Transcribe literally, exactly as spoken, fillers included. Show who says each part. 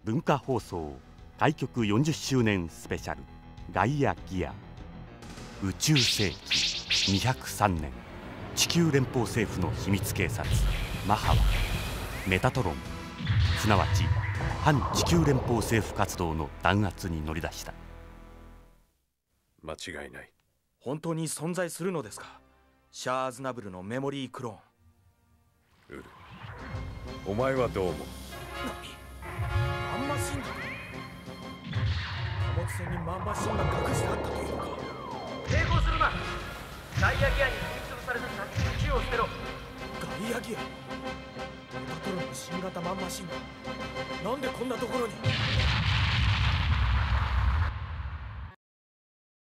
Speaker 1: 文化放送開局よんじゅっしゅうねんスペシャルガイアギア。宇宙世紀にひゃくさんねん、地球連邦政府の秘密警察マハはメタトロン、すなわち反地球連邦政府活動の弾圧に乗り出した。
Speaker 2: 間違いない。
Speaker 3: 本当に存在するのですか、シャア・アズナブルのメモリークローン。
Speaker 2: ウル、お前はどう思う？
Speaker 3: 何？マンマシンガン？貨物船にマンマシンガン隠してあったというのか。
Speaker 4: 抵抗するな。ガイアギアに踏み潰された先に銃を捨てろ。
Speaker 3: ガイアギア？メタトロンの新型マンマシンガン、なんでこんなところに？